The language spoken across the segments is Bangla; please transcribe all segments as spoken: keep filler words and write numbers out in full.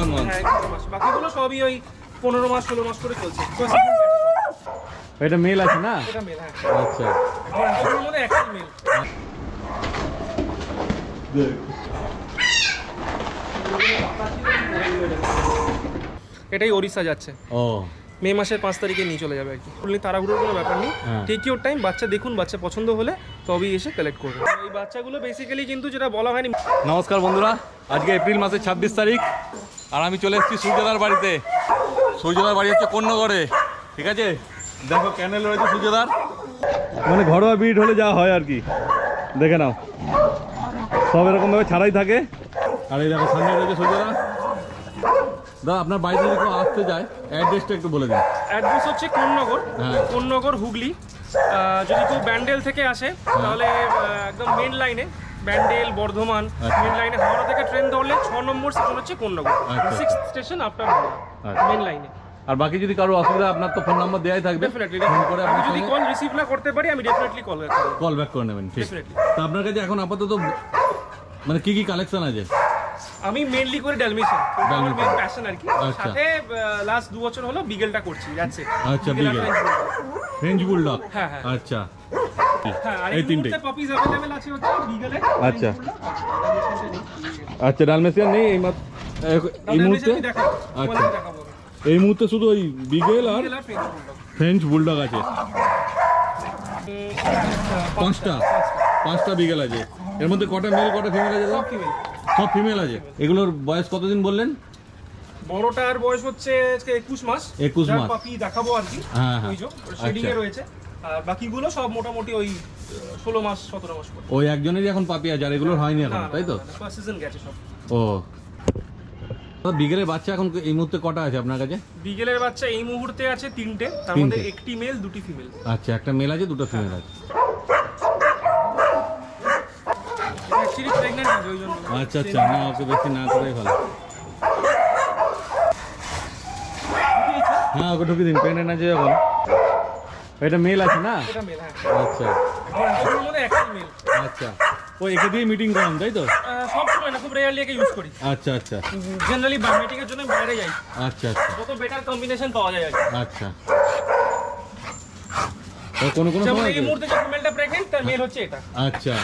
Seven month. হ্যাঁ সেভেন মাস, বাকিগুলো সবই ওই পনেরো মাস ষোলো মাস করে চলছে। এটা মেল আছে না? এটা মেল, হ্যাঁ। আচ্ছা, আমার এতগুলোর মধ্যে একটাই মেল। এটাই ওড়িশা যাচ্ছে। ও, মে মাসের পাঁচ তারিখে নিয়ে চলে যাবে আর কি। তাড়াহুড়োর কোনো ব্যাপার নেই, টেক ইউর টাইম। বাচ্চা দেখুন, বাচ্চা পছন্দ হলে তবেই এসে কালেক্ট করবে। এই বাচ্চাগুলো বেসিক্যালি কিন্তু যেটা বলা হয়নি। নমস্কার বন্ধুরা, আজকে এপ্রিল মাসের ছাব্বিশ তারিখ আর আমি চলে এসেছি সূর্যদার বাড়িতে। সূর্যদার বাড়ি হচ্ছে কোন্নগরে, ঠিক আছে? দেখো ক্যানেল রয়েছে সূর্যদার, মানে ঘরোয়া বিট হলে যা হয় আর কি, দেখে নাও সব এরকমভাবে ছাড়াই থাকে। আর এই দেখো সামনে রয়েছে সূর্যদা। দাদা আপনার বাড়িতে যদি কেউ আসতে যায় অ্যাড্রেসটা একটু বলে দিন। অ্যাড্রেস হচ্ছে কোন্নগর, হ্যাঁ কোন্নগর হুগলি। যদি কেউ ব্যান্ডেল থেকে আসে তাহলে একদম মেন লাইনে, ব্যান্ডেল বর্ধমান মেন লাইনে হাওড়া থেকে ট্রেন ধরলে ছ নম্বর স্টেশন হচ্ছে Konnagar, six station after main লাইনে। আর বাকি যদি কারো অসুবিধা, আপনার তো ফোন নাম্বার দেওয়াই থাকবে, ডেফিনেটলি ফোন করে আমি আপনি যদি কল রিসিভ না করতে পারি আমি ডেফিনেটলি কল ব্যাক করব, কল ব্যাক করে নেবেন। ঠিক, ডেফিনেটলি। তো আপনার কাছে এখন আপাতত মানে কি কি কালেকশন আছে? আমি মেইনলি করি ডালমেশিয়ান, আমার মেইন প্যাশন আর কি। সাথে লাস্ট দু বছর হলো বিগেলটা করছি, দ্যাটস ইট। আচ্ছা, বিগেল, ফ্রেঞ্চ বুলডগ। হ্যাঁ হ্যাঁ আচ্ছা, হ্যাঁ, আর এই এই তিনটে তিনটে পপিজ अवेलेबल আছে হচ্ছে বিগেলে। আচ্ছা আচ্ছা, ডালমেশিয়ান নেই এই মাত্র এই মুহূর্তে। আচ্ছা, এই মুহূর্তে শুধু ওই বিগেল আর ফ্রেঞ্চ বুলডগ আছে। পাঁচটা পাঁচটা বিগেল আছে, এর মধ্যে কটা মেল কটা ফিমেল আছে? সব ফিমেল, সব ফিমেল আছে। এগুলোর বয়স কতদিন বললেন? বড়টার বয়স হচ্ছে আজকে একুশ মাস। একুশ মাস পাপি দেখাবো আর কি। হ্যাঁ হ্যাঁ, ওই যে শেডিং এ রয়েছে। আর বাকিগুলো সব মোটামুটি ওই ষোলো মাস সতেরো মাস করে। ওই একজনেরই এখন পাপি আছে, আর এগুলোর হয়নি এখন, তাই তো? ফার্স্ট সিজন গেছে সব। ও, বিগেলের বাচ্চা এখন এই মুহূর্তে কটা আছে আপনার কাছে? বিগেলের বাচ্চা এই মুহূর্তে আছে তিনটে, তার মধ্যে একটি মেল দুটি ফিমেল। আচ্ছা, একটা মেল আছে দুটো ফিমেল আছে। অ্যাকচুয়ালি প্রেগন্যান্ট আছে ওই জন্য। আচ্ছা আচ্ছা, না ওকে বেশি না করাই ভালো। হ্যাঁ ওকে ঢুকিয়ে দিন, প্রেগন্যান্ট আছে যখন। এটা মেল আছে না? এটা মেল, হ্যাঁ। আচ্ছা, আমার এতগুলোর মধ্যে একটাই মেল। আচ্ছা, ও একে দিয়ে মিটিং করান তাই তো? সব সময় না, খুব রেয়ারলি একে ইউজ করি। আচ্ছা আচ্ছা, জেনারেলি মিটিং এর জন্য বাইরে যাই। আচ্ছা আচ্ছা, যত বেটার কম্বিনেশন পাওয়া যায় আর কি। আচ্ছা, তো কোন কোন যেমন সময় এই মুহূর্তে যে ফিমেলটা প্রেগন্যান্ট, তার মেল হচ্ছে এটা। আচ্ছা,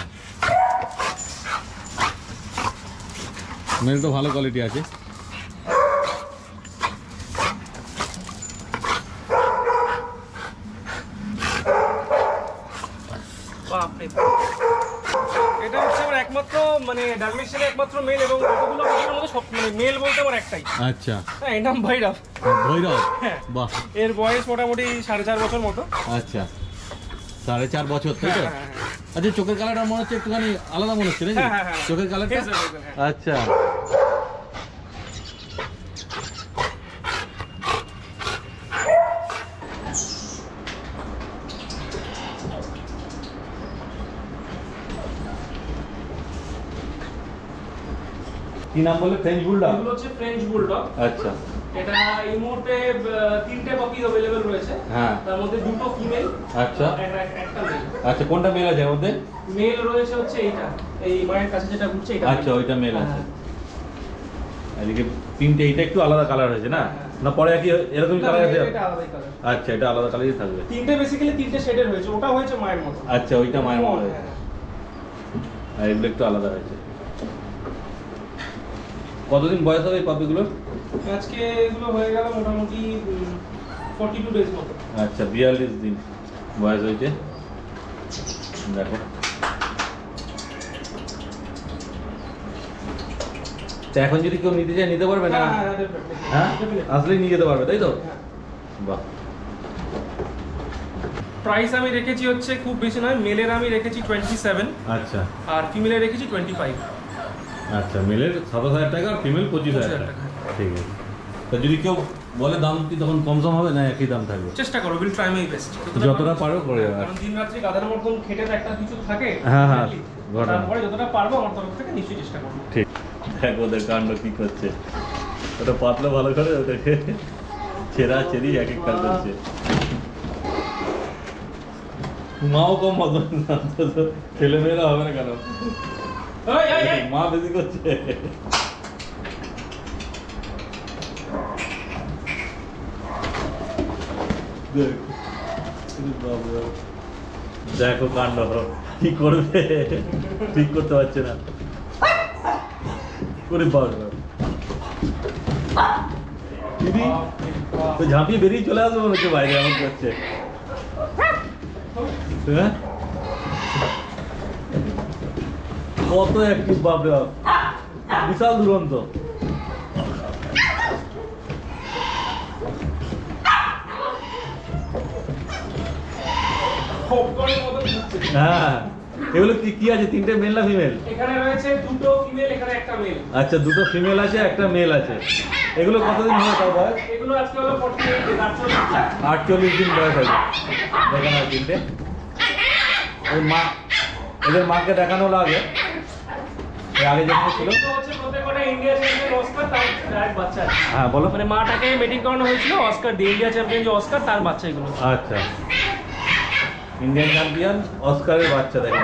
মেল তো ভালো কোয়ালিটি আছে। বাপরে, এটা হচ্ছে আমার একমাত্র মানে ডালমেশিয়ানের একমাত্র মেল, এবং কতগুলো বাচ্চার মধ্যে সব মানে মেল বলতে আমার একটাই। আচ্ছা, হ্যাঁ, এর নাম ভৈরব। ভৈরব, হ্যাঁ, বাহ। এর বয়স মোটামুটি সাড়ে চার বছর মতো। আচ্ছা, সাড়ে চার বছর তাই তো? আচ্ছা, চোখের কালারটা মনে হচ্ছে একটুখানি আলাদা মনে হচ্ছে নাকি? চোখের কালারটা? আচ্ছা, কি নাম বলে? French bulldog. এগুলো হচ্ছে ফ্রেঞ্চ বুলডগ। আচ্ছা, এটা এই মুহূর্তে তিনটে পপিজ अवेलेबल রয়েছে। হ্যাঁ, তার মধ্যে দুটো ফিমেল। আচ্ছা, একটা মেল। আচ্ছা, কোনটা মেল আছে এর মধ্যে? মেল রয়েছে হচ্ছে এইটা, এই মায়ের কাছে যেটা ঘুরছে এটা। আচ্ছা, ওইটা মেল আছে। এদিকে তিনটে, এইটা একটু আলাদা কালার হয়েছে না? না পরে কি এরকমই কালার আছে? এটা আলাদা কালার। আচ্ছা, এটা আলাদা কালারই থাকবে। তিনটে বেসিক্যালি তিনটে শেডের হয়েছে, ওটা হয়েছে মায়ের মতো। আচ্ছা, ওইটা মায়ের মতো হয়েছে, আর এগুলো একটু আলাদা হয়েছে। কতদিন বয়স হবে এই পাপিগুলোর? আজকে এগুলো হয়ে গেল মোটামুটি ফর্টি টু ডেজ মতো। আচ্ছা, বিয়াল্লিশ দিন বয়স হয়েছে। দেখো, এখন যদি কেউ নিতে চায় নিতে পারবে না? হ্যাঁ, আসলেই নিয়ে যেতে পারবে তাই তো? বাহ। প্রাইস আমি রেখেছি হচ্ছে খুব বেশি নয়, মেলের আমি রেখেছি টোয়েন্টি সেভেন। আচ্ছা, আর ফিমেলের রেখেছি টোয়েন্টি ফাইভ। আচ্ছা, মেলের সাতাশ হাজার টাকা আর ফিমেল পঁচিশ হাজার টাকা। ঠিক আছে, তা যদি কেউ বলে দাম কি তখন কম সম হবে না একই দাম থাকবে? চেষ্টা করো, উইল ট্রাই মাই বেস্ট, যতটা পারো করে। কারণ দিন রাত্রি গাধার মতন খেটে তো একটা কিছু থাকে। হ্যাঁ হ্যাঁ, তারপরে যতটা পারবো আমার তরফ থেকে নিশ্চয়ই চেষ্টা করবো। ঠিক। দেখ ওদের কাণ্ড কি করছে, ওটা পাতলা ভালো করে ওদেরকে ছেঁড়া ছেড়ি এক এক কাজ করছে। মাও কম মতন, ছেলে মেয়েরা হবে না কেন? মা বেশি করছে। দেখো কাণ্ড কি করবে, ঠিক করতে পারছে না। করে বাবা দিদি তো ঝাঁপিয়ে বেরিয়ে চলে আসবে মনে হচ্ছে বাইরে, এমন করছে। হ্যাঁ কত অ্যাক্টিভ বাপরে বাপ, বিশাল দুরন্ত। হ্যাঁ এগুলো কি কি আছে, তিনটে মেল না ফিমেল? এখানে রয়েছে দুটো ফিমেল, এখানে একটা মেল। আচ্ছা দুটো ফিমেল আছে, একটা মেল আছে। এগুলো কতদিন হবে তাও বয়স? এগুলো আজকে হলো আটচল্লিশ দিন, আটচল্লিশ দিন বয়স আছে। দেখেন আর তিনটে ওই মা, এদের মাকে দেখানো লাগে আগে যেখানে ছিল। হচ্ছে প্রত্যেকটা ইন্ডিয়া চ্যাম্পিয়ন অস্কার, তার ডাইরেক্ট বাচ্চা। হ্যাঁ বলো। মানে মাটাকে মিটিং করানো হয়েছিল অস্কার দিয়ে, ইন্ডিয়া চ্যাম্পিয়ন যে অস্কার তার বাচ্চা এগুলো। আচ্ছা ইন্ডিয়ান চ্যাম্পিয়ন অস্কারের বাচ্চা দেখেন।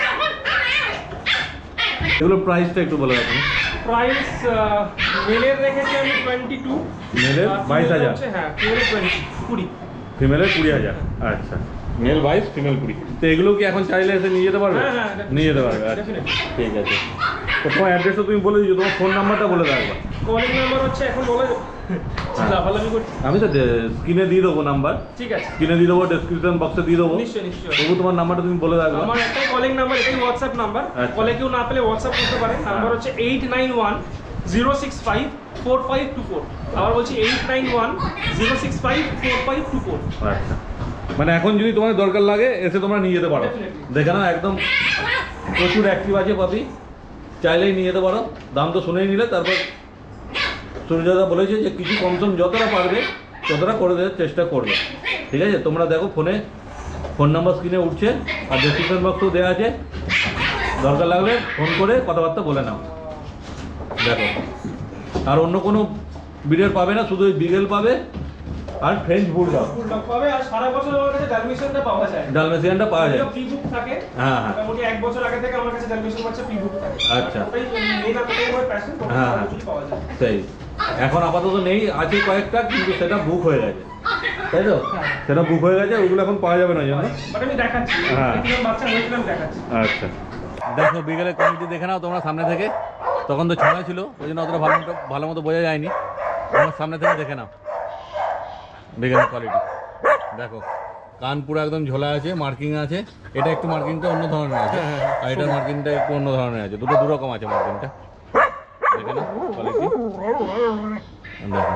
এগুলো প্রাইসটা একটু বলে রাখুন। প্রাইস মেলের রেখেছি আমি টোয়েন্টি টু, মেলের বাইশ হাজার, হ্যাঁ ফিমেলের টোয়েন্টি কুড়ি, ফিমেলের কুড়ি হাজার। আচ্ছা মেল বাইশ ফিমেল কুড়ি। তো এগুলো কি এখন চাইলে এসে নিয়ে যেতে পারবে? হ্যাঁ হ্যাঁ নিয়ে যেতে পারবে। আচ্ছা ঠিক আছে। তো তোমার অ্যাড্রেসটা তুমি বলে দিও, তোমার ফোন নাম্বারটা বলে রাখবা। কলিং নাম্বার হচ্ছে এখন বলে লাফালাফি করছি। আমি তো স্ক্রিনে দিয়ে দেবো নাম্বার, ঠিক আছে স্ক্রিনে দিয়ে দেবো, ডেসক্রিপশন বক্সে দিয়ে দেবো। নিশ্চয়ই নিশ্চয়ই। তবু তোমার নাম্বারটা তুমি বলে রাখবা। আমার একটাই কলিং নাম্বার, এটাই হোয়াটসঅ্যাপ নাম্বার। আচ্ছা। কলে কেউ না পেলে হোয়াটসঅ্যাপ করতে পারে। নাম্বার হচ্ছে eight nine one zero six five four five two four. আবার বলছি eight nine one zero six five four five two four. আচ্ছা মানে এখন যদি তোমার দরকার লাগে এসে তোমরা নিয়ে যেতে পারো। Definitely. দেখে নাও একদম প্রচুর অ্যাক্টিভ আছে পাপি, চাইলেই নিয়ে যেতে পারো। দাম তো শুনেই নিলে। তারপর সূর্যদা বলেছে যে কিছু কমসম যতটা পারবে ততটা করে দেওয়ার চেষ্টা করবে। ঠিক আছে তোমরা দেখো ফোনে, ফোন নাম্বার স্ক্রিনে উঠছে আর ডেসক্রিপশন বক্সও দেওয়া আছে। দরকার লাগলে ফোন করে কথাবার্তা বলে নাও। দেখো আর অন্য কোনো বিড়ের পাবে না, শুধু ওই বিগেল পাবে আর ফ্রেঞ্চ বুলডগ বুলডগ পাবে। আর সারা বছর আমার কাছে ডালমেশিয়ানটা পাওয়া যায়। ডালমেশিয়ানটা পাওয়া যায়। প্রি বুক থাকে। হ্যাঁ হ্যাঁ মোটামুটি এক বছর আগে থেকে আমার কাছে ডালমেশিয়ান বাচ্চা প্রি বুক থাকে। আচ্ছা। ওটাই মেন, ওটাই আমার প্যাশন। হ্যাঁ, ওটা হ্যাঁ। পাওয়া যায়। সেই এখন আপাতত নেই, আছে কয়েকটা কিন্তু সেটা বুক হয়ে গেছে, তাই তো? সেটা বুক হয়ে গেছে, ওগুলো এখন পাওয়া যাবে না জানো। বাট আমি দেখাচ্ছি, হ্যাঁ। কিরকম বাচ্চা হয়েছিলাম দেখাচ্ছি। আচ্ছা দেখো বিকেলের কোয়ালিটি দেখে নাও তোমরা সামনে থেকে। তখন তো ছড়া ছিল ওই জন্য অতটা ভালো মতো ভালো মতো বোঝা যায়নি। তোমার সামনে থেকে দেখে নাও বিকেলের কোয়ালিটি। দেখো কান পুরো একদম ঝোলা আছে, মার্কিং আছে। এটা একটু মার্কিংটা অন্য ধরনের আছে, আর এটার মার্কিংটা একটু অন্য ধরনের আছে। দুটো দু রকম আছে মার্কিংটা। দেখে নাও কোয়ালিটি। দেখো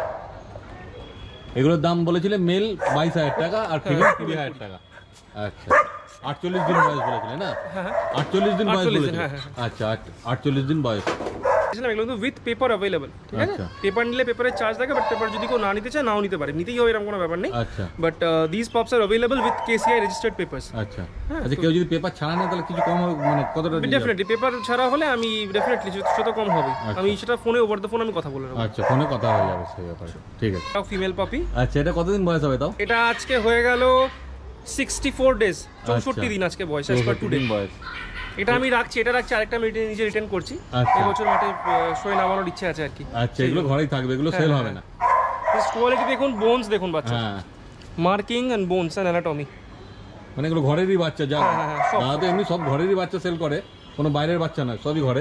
এগুলোর দাম বলেছিলে মেল বাইশ হাজার টাকা আর ফিমেল কুড়ি হাজার টাকা। আচ্ছা আটচল্লিশ দিন বয়স বলেছিলে না? আটচল্লিশ দিন বয়স বলেছিলে। আচ্ছা আটচল্লিশ দিন বয়স। এগুলো কিন্তু উইথ পেপার অ্যাভেলেবল, ঠিক আছে? আচ্ছা। পেপার নিলে পেপারের চার্জ থাকে, বাট পেপার যদি কেউ না নিতে চায় নাও নিতে পারে, নিতেই হবে এরকম কোনো ব্যাপার নেই। আচ্ছা but this pups are available with KCI registered papers. আচ্ছা আচ্ছা কেউ যদি পেপার ছাড়া নেয় তাহলে কিছু কম হবে, মানে কতটা? ডেফিনেটলি পেপার ছাড়া হলে আমি ডেফিনেটলি সেটা কম হবে। আমি সেটা ফোনে ওভার দ্য ফোন আমি কথা বলে নেবো। আচ্ছা ফোনে কথা হয়ে যাবে সেই ব্যাপারে। ঠিক আছে। তাও ফিমেল পাপি। আচ্ছা এটা কতদিন বয়স হবে তাও? এটা আজকে হয়ে গেল সিক্সটি ফোর ডেজ, চৌষট্টি দিন আজকে বয়স। আজ টু ডে বয়স। এটা আমি রাখছি, এটা রাখছি, আরেকটা আমি নিজে রিটার্ন করছি। আচ্ছা। এই বছর মাঠে শোয়ে নামানোর ইচ্ছে আছে আর কি। আচ্ছা এগুলো ঘরেই থাকবে, এগুলো সেল হবে না। কোয়ালিটি দেখুন, বোনস দেখুন বাচ্চা, হ্যাঁ marking and bones and anatomy. মানে এগুলো ঘরেরই বাচ্চা যা। হ্যাঁ, হ্যাঁ, সব। দাদা তো এমনি সব ঘরেরই বাচ্চা সেল করে, কোনো বাইরের বাচ্চা নয়, সবই ঘরে।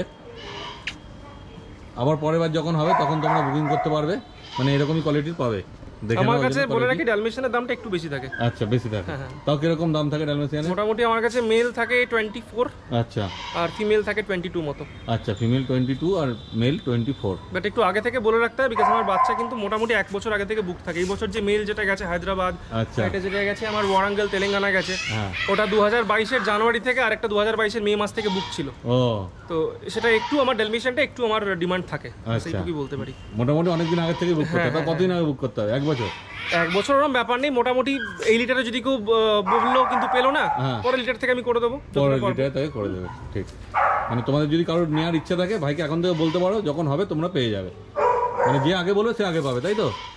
আবার পরের বার যখন হবে তখন তোমরা বুকিং করতে পারবে, মানে এরকমই কোয়ালিটির পাবে। দেখে আমার নাও কাছে এগুলো বলে quality। রাখি ডালমেশিয়ানের দামটা একটু বেশি থাকে। আচ্ছা বেশি থাকে। হ্যাঁ, হ্যাঁ। তাও কিরকম দাম থাকে ডালমেশিয়ানের? মোটামুটি আমার কাছে মেল থাকে টোয়েন্টি ফোর আচ্ছা আর ফিমেল থাকে টোয়েন্টি টু মতো। আচ্ছা ফিমেল টোয়েন্টি টু আর মেল টোয়েন্টি ফোর। বাট একটু আগে থেকে বলে রাখতে হবে, বিকজ আমার বাচ্চা কিন্তু মোটামুটি এক বছর আগে থেকে বুক থাকে। এই বছর যে মেল যেটা গেছে হায়দ্রাবাদ, আচ্ছা। এটা যেটা গেছে আমার ওয়ারাঙ্গল তেলেঙ্গানা গেছে, হ্যাঁ ওটা দু হাজার বাইশের জানুয়ারি থেকে, আর একটা দু হাজার বাইশের মে মাস থেকে বুক ছিল। ও তো সেটা একটু আমার ডালমেশিয়ানটা একটু আমার ডিমান্ড থাকে, আচ্ছা। সেইটুকুই বলতে পারি। মোটামুটি অনেকদিন আগে থেকে বুক করতে হবে। হ্যাঁ, তা কতদিন আগে বুক করতে হবে? এক বছর? এক বছর ওরকম ব্যাপার নেই, মোটামুটি এই লিটারে যদি কেউ আহ, বললো কিন্তু পেলো না, হ্যাঁ। পরের লিটার থেকে আমি করে দেবো। পরের লিটার থেকে করে দেবে। ঠিক। মানে তোমাদের যদি কারোর নেওয়ার ইচ্ছা থাকে ভাইকে এখন থেকে বলতে পারো, যখন হবে তোমরা পেয়ে যাবে। মানে যে আগে বলবে সে আগে পাবে, তাই তো?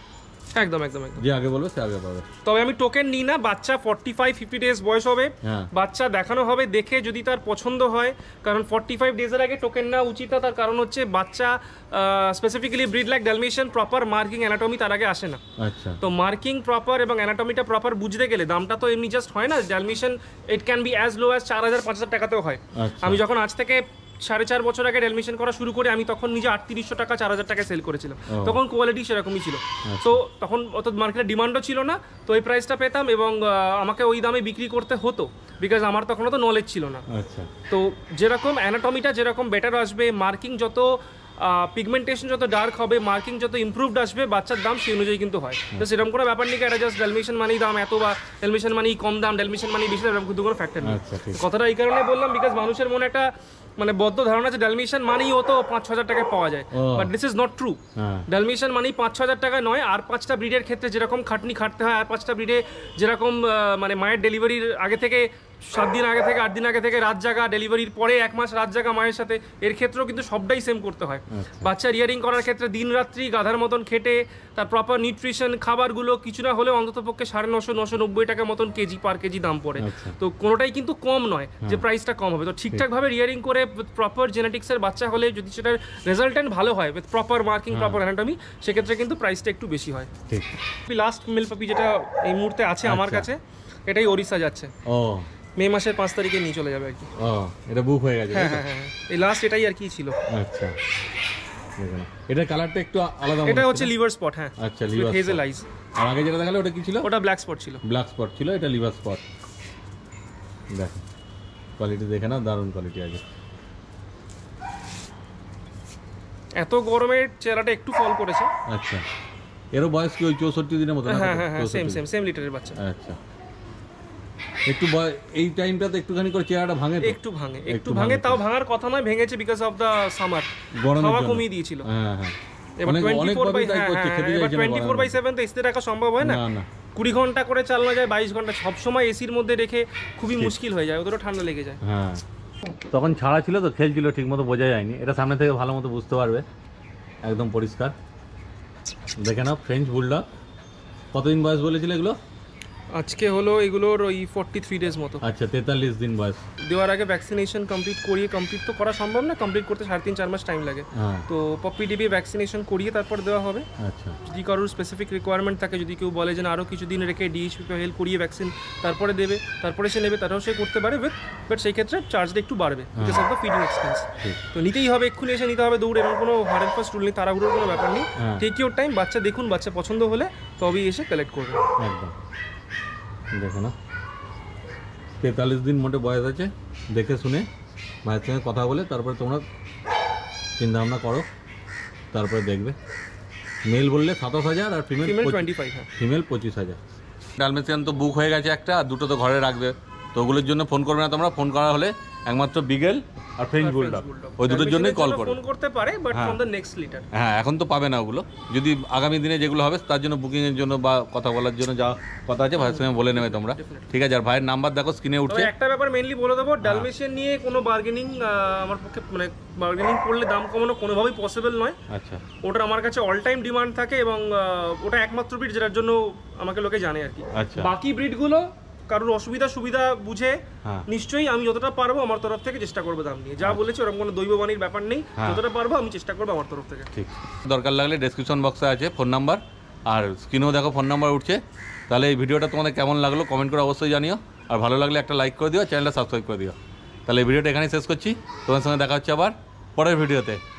একদম একদম একদম যে আগে বলবে সে আগে পাবে। তবে আমি টোকেন নিই না, বাচ্চা ফর্টি ফাইভ ফিফটি ডেজ বয়স হবে, হ্যাঁ। বাচ্চা দেখানো হবে, দেখে যদি তার পছন্দ হয়, কারণ ফর্টি ফাইভ ডেজের আগে টোকেন নেওয়া উচিত না, তার কারণ হচ্ছে বাচ্চা specifically breed like Dalmatian proper marking anatomy তার আগে আসে না। আচ্ছা। তো মার্কিং প্রপার এবং অ্যানাটমিটা প্রপার বুঝতে গেলে দামটা তো এমনি জাস্ট হয় না, Dalmatian it can be as low as চার হাজার পাঁচ হাজার টাকাতেও হয়। আচ্ছা। আমি যখন আজ থেকে সাড়ে চার বছর আগে ডালমেশিয়ান করা শুরু করে আমি তখন নিজে আটত্রিশশো টাকা চার হাজার টাকায় সেল করেছিলাম, তখন কোয়ালিটি সেরকমই ছিল। তো তখন অত মার্কেটে ডিমান্ডও ছিল না, তো এই প্রাইসটা পেতাম এবং আহ, আমাকে ওই দামে বিক্রি করতে হতো, বিকজ আমার তখন অত নলেজ ছিল না। আচ্ছা। তো যেরকম অ্যানাটমিটা যেরকম বেটার আসবে, মার্কিং যত পিগমেন্টেশন যত ডার্ক হবে, মার্কিং যত ইমপ্রুভড আসবে, বাচ্চার দাম সেই অনুযায়ী কিন্তু হয়। তো সেরকম কোনো ব্যাপার নেই এটা জাস্ট ডালমেশিয়ান মানেই দাম এত বা ডালমেশিয়ান মানেই কম দাম, ডালমেশিয়ান মানেই বেশি দাম, এরকম কিন্তু কোনো ফ্যাক্টর নেই। আচ্ছা, ঠিক। কথাটা এই কারণে বললাম বিকজ মানুষের মনে একটা মানে বদ্ধ ধারণা আছে ডালমেশিয়ান মানেই ও তো পাঁচ ছ হাজার টাকায় পাওয়া যায়, ও। But this is not true. হ্যাঁ। ডালমেশিয়ান মানেই পাঁচ ছ হাজার টাকা নয়, আর পাঁচটা ব্রিডের ক্ষেত্রে যেরকম খাটনি খাটতে হয়, আর পাঁচটা ব্রিডে যেরকম আহ, মানে মায়ের ডেলিভারির আগে থেকে সাত দিন আগে থেকে আট দিন আগে থেকে রাত জাগা, ডেলিভারির পরে এক মাস রাত জাগা মায়ের সাথে, এর ক্ষেত্রেও কিন্তু সবটাই সেম করতে হয়। বাচ্চার ইয়ারিং করার ক্ষেত্রে দিন রাত্রি গাধার মতন খেটে তার প্রপার নিউট্রিশন খাবারগুলো কিছু না হলেও অন্তত পক্ষে সাড়ে নশো নশো নব্বই টাকা মতন কেজি পার কেজি দাম পড়ে। তো কোনোটাই কিন্তু কম নয় যে প্রাইসটা কম হবে। তো ঠিকঠাকভাবে রিয়ারিং করে প্রপার জেনেটিক্সের বাচ্চা হলে যদি সেটার রেজাল্টেন্ট ভালো হয় with proper marking proper anatomy, সেক্ষেত্রে কিন্তু প্রাইসটা একটু বেশি হয়। ঠিক। লাস্ট মেল পাপি যেটা এই মুহূর্তে আছে আমার কাছে, এটাই ওড়িশা যাচ্ছে, ও মে মাসের পাঁচ তারিখে নিয়ে চলে যাবে আর কি। ও এটা বুক হয়ে গেছে। হ্যাঁ হ্যাঁ হ্যাঁ, এই লাস্ট এটাই আর কি ছিল। আচ্ছা। দেখুন, এটার কালারটা একটু আলাদা। এটা হচ্ছে লিভার স্পট। হ্যাঁ আচ্ছা, লিভার হেজেল আইজ। আর আগে যেটা দেখালে ওটা কি ছিল? ওটা ব্ল্যাক স্পট ছিল। ব্ল্যাক স্পট ছিল, এটা লিভার স্পট। দেখো কোয়ালিটি দেখে না, দারুণ কোয়ালিটি আছে। এত গরমের চেহারাটা একটু ফল করেছে। আচ্ছা, এরও বয়স কি ওই চৌষট্টি দিনের মতো? হ্যাঁ হ্যাঁ হ্যাঁ, সেম সেম সেম লিটারের বাচ্চা। আচ্ছা, একটু বয়- এই টাইমটাতে একটুখানি করে চেহারাটা ভাঙে তো? একটু ভাঙে, একটু ভাঙে, তাও ভাঙার কথা নয়, ভেঙেছে বিকজ অফ দা সামার, গরমের খাওয়া জন্য। কমিয়ে দিয়েছিল। হ্যাঁ হ্যাঁ, এবার অনেক- টোয়েন্টি অনেক ফোর বাই ভাবেই তাই করছে, খেতে এবার চাইছে না টোয়েন্টি ফোর বাই সেভেন তো এসিতে রাখা সম্ভব হয় না। না না, কুড়ি ঘন্টা করে চালানো যায়, বাইশ ঘন্টা সবসময় এসির মধ্যে রেখে খুবই মুশকিল হয়ে যায়, ওদেরও ঠান্ডা লেগে যায়। হ্যাঁ। তখন ছাড়া ছিল তো, খেলছিল ঠিক মতো, বোঝা যায়নি। এটা সামনে থেকে ভালো মতো বুঝতে পারবে, একদম পরিষ্কার। দেখে নাও, ফ্রেঞ্চ বুলডগ। কতদিন বয়স বলেছিল এগুলো? আজকে হলো এগুলোর ওই ফর্টি থ্রি ডেজ মতো। আচ্ছা, তেতাল্লিশ দিন বয়স। দেওয়ার আগে ভ্যাকসিনেশন কমপ্লিট করিয়ে, কমপ্লিট তো করা সম্ভব না, কমপ্লিট করতে সাড়ে তিন চার মাস টাইম লাগে। হ্যাঁ। তো পপি ডিবি ভ্যাকসিনেশন করিয়ে তারপর দেওয়া হবে। আচ্ছা। যদি কারোর স্পেসিফিক রিকোয়ারমেন্ট থাকে, যদি কেউ বলে যে না আরও কিছুদিন রেখে ডিএইচপি হেল্প করিয়ে ভ্যাকসিন তারপরে দেবে, তারপরে সে নেবে, তারাও সে করতে পারে উইথ, বাট সেই ক্ষেত্রে চার্জটা একটু বাড়বে because of the feeding expense. তো নিতেই হবে, এক্ষুনি এসে নিতে হবে, দৌড়, এরকম কোনো হার্ড অ্যান্ড ফাস্ট রুল নেই, তাড়াহুড়োর কোনো ব্যাপার নেই। টেক ইউর টাইম, বাচ্চা দেখুন, বাচ্চা পছন্দ হলে তবেই এসে কালেক্ট করবে। একদম। দেখো না, তেতাল্লিশ দিন মোটে বয়স আছে। দেখে শুনে মায়ের সঙ্গে কথা বলে তারপরে তোমরা চিন্তা ভাবনা করো, তারপরে দেখবে। মেল বললে সাতাশ হাজার আর ফিমেল ফিমেল টোয়েন্টি ফাইভ। হ্যাঁ, ফিমেল পঁচিশ হাজার। ডালমেশিয়ান তো বুক হয়ে গেছে একটা, আর দুটো তো ঘরে রাখবে, তো ওগুলোর জন্য ফোন করবে না তোমরা। ফোন করা হলে একমাত্র বিগেল আর ফ্রেঞ্চ বুলডগ, ওই দুটোর জন্যই কল করবে। ফোন করতে পারে, but from the next litter. হ্যাঁ, এখন তো পাবে না ওগুলো, যদি আগামী দিনে যেগুলো হবে তার জন্য বুকিংয়ের জন্য বা কথা বলার জন্য যা কথা আছে ভাইয়ের সঙ্গে বলে নেবে তোমরা, ঠিক আছে? আর ভাইয়ের নাম্বার দেখো স্ক্রিনে উঠছে। একটা ব্যাপার মেইনলি বলে দেবো, ডালমেশিয়ান নিয়ে কোনো বার্গেনিং আমার পক্ষে, মানে বার্গেনিং করলে দাম কমানো কোনোভাবেই পসিবল নয়। আচ্ছা। ওটা আমার কাছে অল টাইম ডিমান্ড থাকে এবং আহ, ওটা একমাত্র ব্রিড যেটার জন্য আমাকে লোকে জানে আর কি। আচ্ছা। বাকি ব্রিডগুলো কারোর অসুবিধা সুবিধা বুঝে হ্যাঁ। নিশ্চয়ই আমি যতটা পারবো আমার তরফ থেকে চেষ্টা করবো দাম নিয়ে, যা বলেছি ওরকম কোনো দৈববাণীর ব্যাপার নেই, যতটা পারবো আমি চেষ্টা করবো আমার তরফ থেকে। ঠিক, দরকার লাগলে ডেসক্রিপশন বক্সে আছে ফোন নাম্বার, আর স্ক্রিনেও দেখো ফোন নাম্বার উঠছে। তাহলে এই ভিডিওটা তোমাদের কেমন লাগলো কমেন্ট করে অবশ্যই জানিও, আর ভালো লাগলে একটা লাইক করে দিও, চ্যানেলটা সাবস্ক্রাইব করে দিও। তাহলে এই ভিডিওটা এখানেই শেষ করছি, তোমার সঙ্গে দেখা হচ্ছে আবার পরের ভিডিওতে।